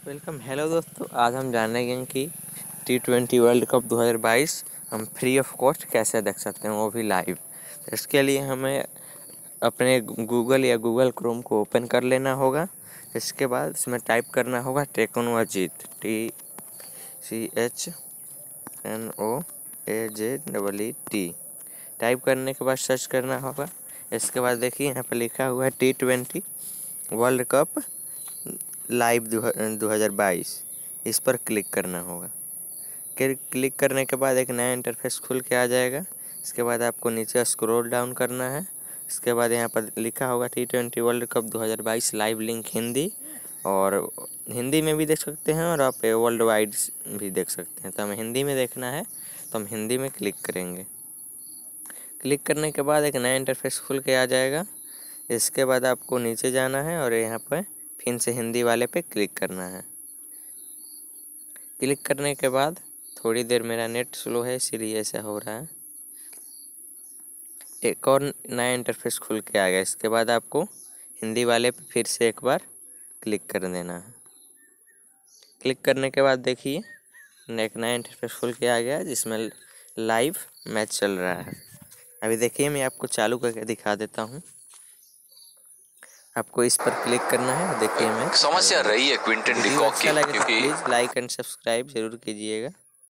Welcome. Hello दोस्तों, आज हम जानेंगे कि T20 वर्ल्ड कप 2022 हम फ्री ऑफ कॉस्ट कैसे देख सकते हैं, वो भी लाइव। इसके लिए हमें अपने गूगल या गूगल क्रोम को ओपन कर लेना होगा। इसके बाद इसमें टाइप करना होगा टेक्नो अजीत, TCHNOAZEET। टाइप करने के बाद सर्च करना होगा। इसके बाद देखिए यहाँ पर लिखा हुआ है T20 वर्ल्ड कप लाइव 2022। इस पर क्लिक करना होगा। क्लिक करने के बाद एक नया इंटरफेस खुल के आ जाएगा। इसके बाद आपको नीचे स्क्रॉल डाउन करना है। इसके बाद यहाँ पर लिखा होगा T20 world cup 2022 live link Hindi, और हिंदी में भी देख सकते हैं और आप वर्ल्ड वाइड भी देख सकते हैं। तो हमें हिंदी में देखना है तो हम हिंदी में क्लिक करेंगे। क्लिक करने के बाद एक नया इंटरफेस खुल के आ जाएगा। इसके बाद आपको नीचे जाना है और यहाँ पर फिर से हिंदी वाले पे क्लिक करना है। क्लिक करने के बाद थोड़ी देर मेरा नेट स्लो है इसलिए ऐसा हो रहा है। एक और नया इंटरफेस खुल के आ गया। इसके बाद आपको हिंदी वाले पे फिर से एक बार क्लिक कर देना है। क्लिक करने के बाद देखिए एक नया इंटरफेस खुल के आ गया जिसमें लाइव मैच चल रहा है। अभी देखिए मैं आपको चालू करके दिखा देता हूँ। आपको इस पर क्लिक करना है। देखिए मैं समस्या रही है क्विंटन डिकॉक की, अच्छा लगे तो क्योंकि प्लीज़ लाइक एंड सब्सक्राइब जरूर कीजिएगा।